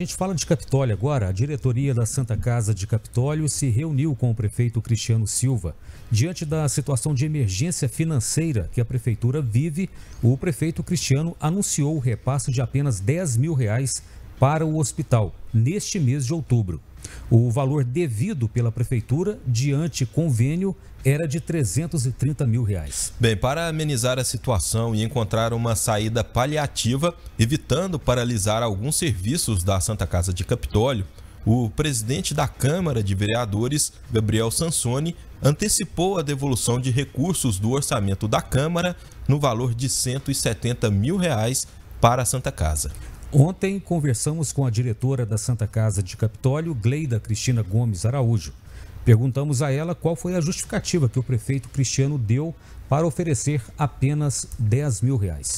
A gente fala de Capitólio agora. A diretoria da Santa Casa de Capitólio se reuniu com o prefeito Cristiano Silva. Diante da situação de emergência financeira que a prefeitura vive, o prefeito Cristiano anunciou o repasse de apenas R$10 mil para o hospital neste mês de outubro. O valor devido pela prefeitura diante convênio era de R$330 mil. Bem, para amenizar a situação e encontrar uma saída paliativa, evitando paralisar alguns serviços da Santa Casa de Capitólio, o presidente da Câmara de Vereadores, Gabriel Sansoni, antecipou a devolução de recursos do orçamento da Câmara no valor de R$170 mil para a Santa Casa. Ontem conversamos com a diretora da Santa Casa de Capitólio, Gleida Cristina Gomes Araújo. Perguntamos a ela qual foi a justificativa que o prefeito Cristiano deu para oferecer apenas R$10 mil.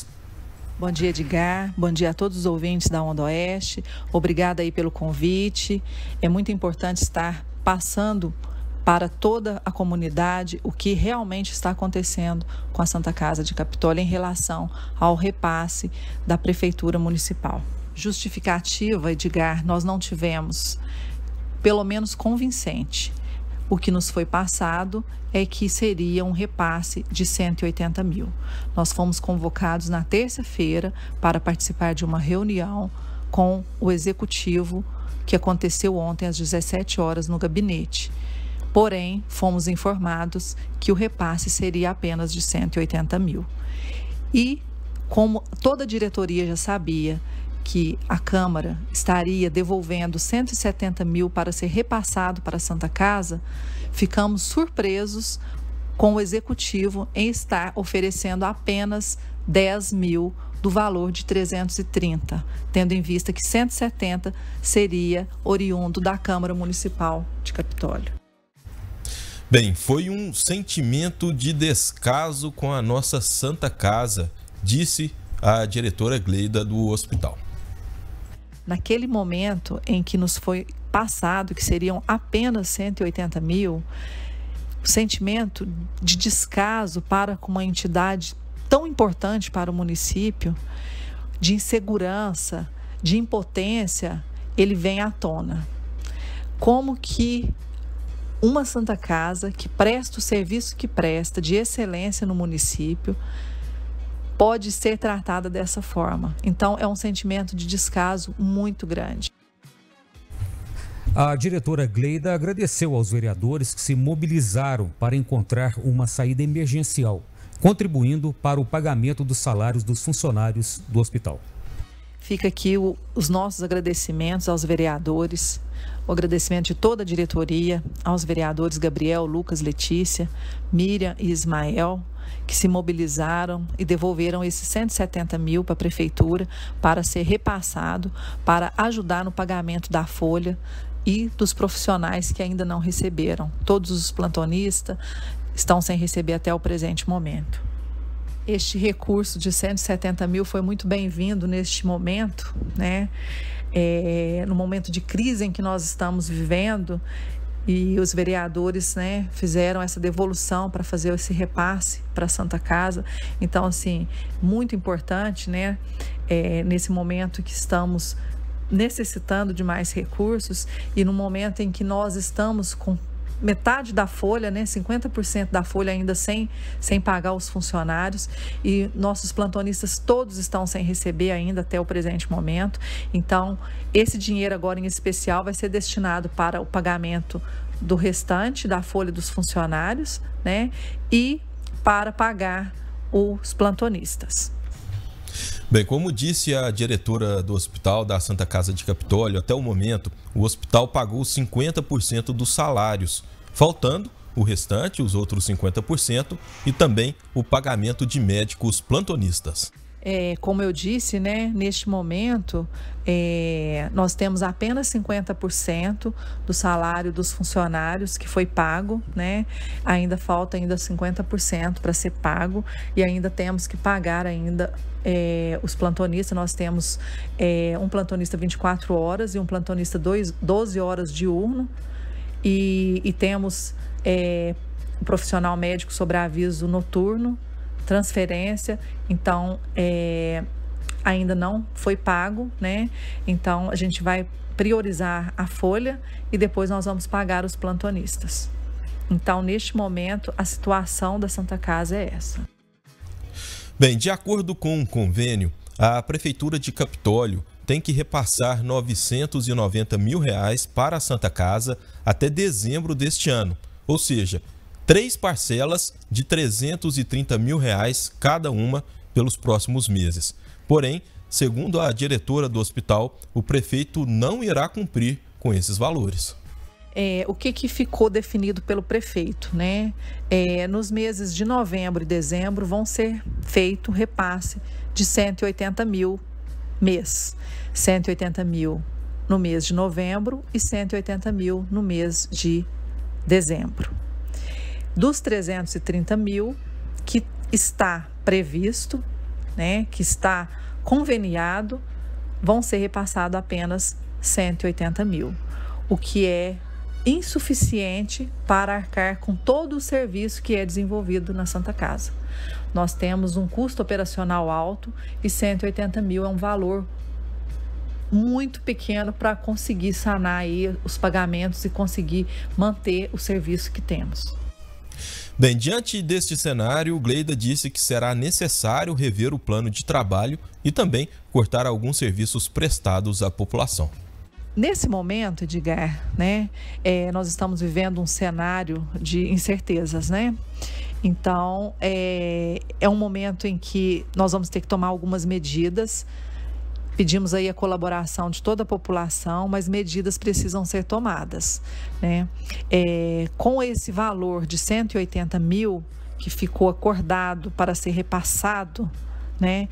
Bom dia, Edgar. Bom dia a todos os ouvintes da Onda Oeste. Obrigada aí pelo convite. É muito importante estar passando para toda a comunidade o que realmente está acontecendo com a Santa Casa de Capitólio em relação ao repasse da Prefeitura Municipal. Justificativa, Edgar, nós não tivemos, pelo menos convincente. O que nos foi passado é que seria um repasse de R$180 mil. Nós fomos convocados na terça-feira para participar de uma reunião com o Executivo que aconteceu ontem às 17 horas no gabinete. Porém, fomos informados que o repasse seria apenas de R$180 mil. E, como toda a diretoria já sabia que a Câmara estaria devolvendo R$170 mil para ser repassado para a Santa Casa, ficamos surpresos com o Executivo em estar oferecendo apenas R$10 mil do valor de 330, tendo em vista que 170 seria oriundo da Câmara Municipal de Capitólio. Bem, foi um sentimento de descaso com a nossa Santa Casa, disse a diretora Gleida do hospital. Naquele momento em que nos foi passado que seriam apenas 180 mil, o sentimento de descaso para com uma entidade tão importante para o município, de insegurança, de impotência, ele vem à tona. Como que uma Santa Casa que presta o serviço que presta, de excelência no município, pode ser tratada dessa forma. Então, é um sentimento de descaso muito grande. A diretora Gleida agradeceu aos vereadores que se mobilizaram para encontrar uma saída emergencial, contribuindo para o pagamento dos salários dos funcionários do hospital. Fica aqui os nossos agradecimentos aos vereadores, o agradecimento de toda a diretoria, aos vereadores Gabriel, Lucas, Letícia, Miriam e Ismael, que se mobilizaram e devolveram esses 170 mil para a Prefeitura para ser repassado, para ajudar no pagamento da folha e dos profissionais que ainda não receberam. Todos os plantonistas estão sem receber até o presente momento. Este recurso de 170 mil foi muito bem-vindo neste momento, né? No momento de crise em que nós estamos vivendo, e os vereadores, né, fizeram essa devolução para fazer esse repasse para a Santa Casa. Então, assim, muito importante, né, nesse momento que estamos necessitando de mais recursos e no momento em que nós estamos com metade da folha, né, 50% da folha ainda sem pagar os funcionários, e nossos plantonistas todos estão sem receber ainda até o presente momento. Então, esse dinheiro agora em especial vai ser destinado para o pagamento do restante da folha dos funcionários, né, e para pagar os plantonistas. Bem, como disse a diretora do Hospital da Santa Casa de Capitólio, até o momento, o hospital pagou 50% dos salários, faltando o restante, os outros 50%, e também o pagamento de médicos plantonistas. Como eu disse, né, neste momento, nós temos apenas 50% do salário dos funcionários que foi pago, né? Ainda falta 50% para ser pago e ainda temos que pagar ainda os plantonistas. Nós temos um plantonista 24 horas e um plantonista 12 horas diurno e temos um profissional médico sobre aviso noturno, transferência. Então, ainda não foi pago, né? Então a gente vai priorizar a folha e depois nós vamos pagar os plantonistas. Então, neste momento, a situação da Santa Casa é essa. Bem, de acordo com um convênio, a Prefeitura de Capitólio tem que repassar R$ 990 mil para a Santa Casa até dezembro deste ano, ou seja, 3 parcelas de R$ 330 mil cada uma pelos próximos meses. Porém, segundo a diretora do hospital, o prefeito não irá cumprir com esses valores. O que ficou definido pelo prefeito, né? Nos meses de novembro e dezembro vão ser feito repasse de 180 mil mês. 180 mil no mês de novembro e 180 mil no mês de dezembro. Dos 330 mil que está previsto, né, que está conveniado, vão ser repassados apenas 180 mil, o que é insuficiente para arcar com todo o serviço que é desenvolvido na Santa Casa. Nós temos um custo operacional alto e 180 mil é um valor muito pequeno para conseguir sanar aí os pagamentos e conseguir manter o serviço que temos. Bem, diante deste cenário, Gleida disse que será necessário rever o plano de trabalho e também cortar alguns serviços prestados à população. Nesse momento, Edgar, né, nós estamos vivendo um cenário de incertezas, né? Então, é um momento em que nós vamos ter que tomar algumas medidas. Pedimos aí a colaboração de toda a população, mas medidas precisam ser tomadas, né? Com esse valor de 180 mil que ficou acordado para ser repassado, né?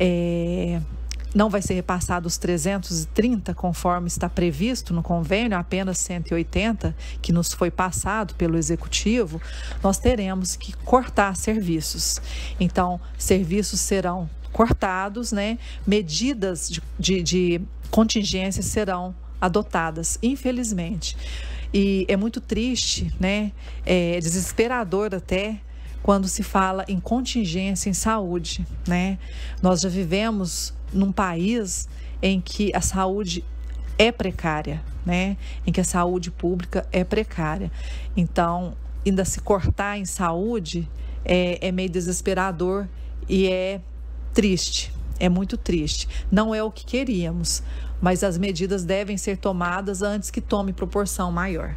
Não vai ser repassado os 330 conforme está previsto no convênio, apenas 180 que nos foi passado pelo executivo. Nós teremos que cortar serviços. Então, serviços serão cortados, né? Medidas de contingência serão adotadas, infelizmente. E é muito triste, né? É desesperador até quando se fala em contingência em saúde, né? Nós já vivemos num país em que a saúde é precária, né? Em que a saúde pública é precária. Então, ainda se cortar em saúde é meio desesperador e é triste, é muito triste. Não é o que queríamos, mas as medidas devem ser tomadas antes que tome proporção maior.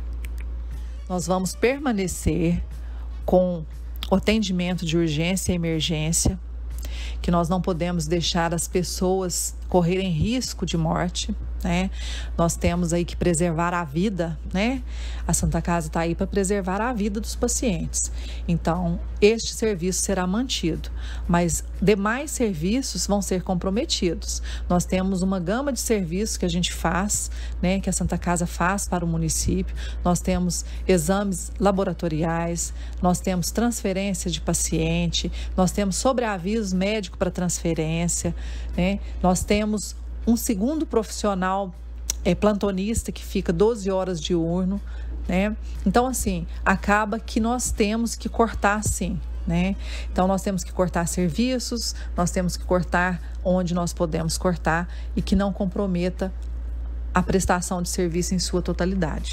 Nós vamos permanecer com o atendimento de urgência e emergência, que nós não podemos deixar as pessoas correrem risco de morte, né? Nós temos aí que preservar a vida, né? A Santa Casa está aí para preservar a vida dos pacientes. Então, este serviço será mantido, mas demais serviços vão ser comprometidos. Nós temos uma gama de serviços que a gente faz, né? Que a Santa Casa faz para o município. Nós temos exames laboratoriais, nós temos transferência de paciente, nós temos sobreaviso médico para transferência, né? Nós temos um segundo profissional plantonista que fica 12 horas diurno, né? Então, assim, acaba que nós temos que cortar sim, né? Então, nós temos que cortar serviços, nós temos que cortar onde nós podemos cortar e que não comprometa a prestação de serviço em sua totalidade.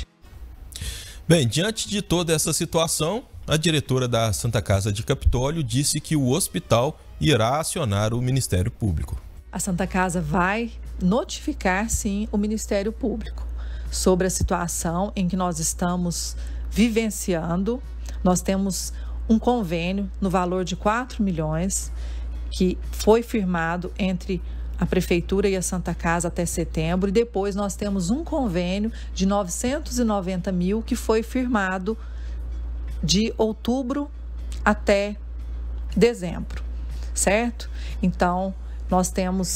Bem, diante de toda essa situação, a diretora da Santa Casa de Capitólio disse que o hospital irá acionar o Ministério Público. A Santa Casa vai notificar, sim, o Ministério Público sobre a situação em que nós estamos vivenciando. Nós temos um convênio no valor de 4 milhões que foi firmado entre a Prefeitura e a Santa Casa até setembro, e depois nós temos um convênio de 990 mil que foi firmado de outubro até dezembro, certo? Então, nós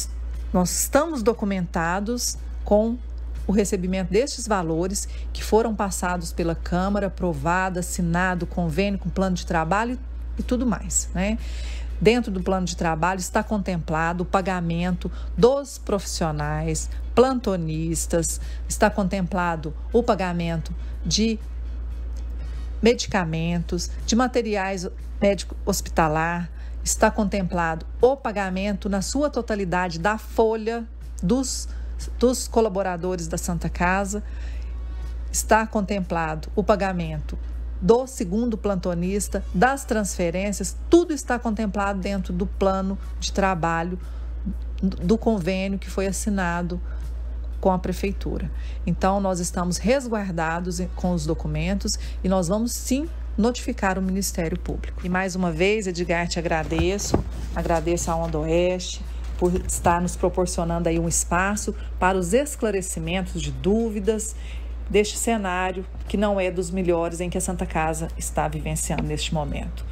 estamos documentados com o recebimento destes valores que foram passados pela Câmara, aprovado, assinado, convênio com plano de trabalho e tudo mais, né? Dentro do plano de trabalho está contemplado o pagamento dos profissionais, plantonistas, está contemplado o pagamento de medicamentos, de materiais médico hospitalar, está contemplado o pagamento na sua totalidade da folha dos colaboradores da Santa Casa, está contemplado o pagamento do segundo plantonista, das transferências, tudo está contemplado dentro do plano de trabalho do convênio que foi assinado com a Prefeitura. Então, nós estamos resguardados com os documentos e nós vamos sim notificar o Ministério Público. E mais uma vez, Edgar, te agradeço à Onda Oeste por estar nos proporcionando aí um espaço para os esclarecimentos de dúvidas deste cenário que não é dos melhores em que a Santa Casa está vivenciando neste momento.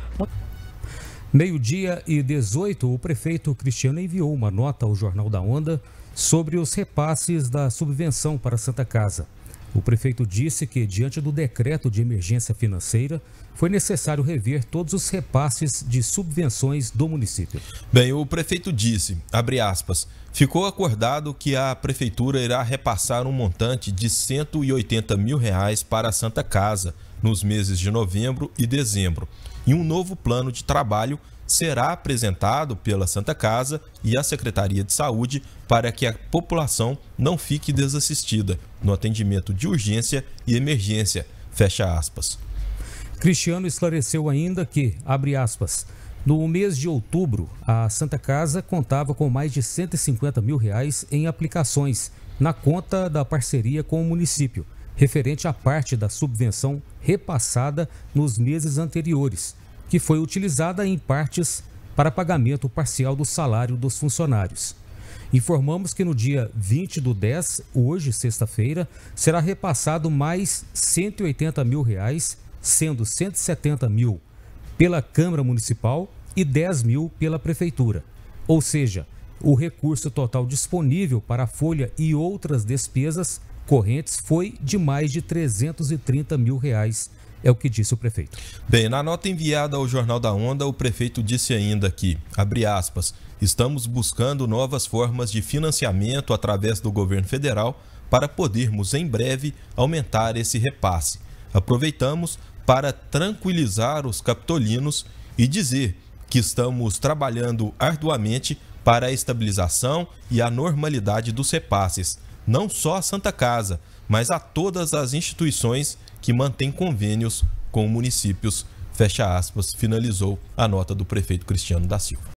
12h18, o prefeito Cristiano enviou uma nota ao Jornal da Onda sobre os repasses da subvenção para a Santa Casa. O prefeito disse que, diante do decreto de emergência financeira, foi necessário rever todos os repasses de subvenções do município. Bem, o prefeito disse, abre aspas, ficou acordado que a prefeitura irá repassar um montante de R$180 mil para a Santa Casa nos meses de novembro e dezembro. E um novo plano de trabalho será apresentado pela Santa Casa e a Secretaria de Saúde para que a população não fique desassistida no atendimento de urgência e emergência, fecha aspas. Cristiano esclareceu ainda que, abre aspas, no mês de outubro, a Santa Casa contava com mais de R$150 mil em aplicações na conta da parceria com o município, referente à parte da subvenção repassada nos meses anteriores, que foi utilizada em partes para pagamento parcial do salário dos funcionários. Informamos que no dia 20/10, hoje, sexta-feira, será repassado mais R$180 mil, sendo R$170 mil pela Câmara Municipal e R$10 mil pela Prefeitura. Ou seja, o recurso total disponível para a folha e outras despesas correntes foi de mais de R$330 mil, é o que disse o prefeito. Bem, na nota enviada ao Jornal da Onda, o prefeito disse ainda que, abre aspas, estamos buscando novas formas de financiamento através do governo federal para podermos, em breve, aumentar esse repasse. Aproveitamos para tranquilizar os capitolinos e dizer que estamos trabalhando arduamente para a estabilização e a normalidade dos repasses, não só à Santa Casa, mas a todas as instituições que mantêm convênios com municípios, fecha aspas, finalizou a nota do prefeito Cristiano da Silva.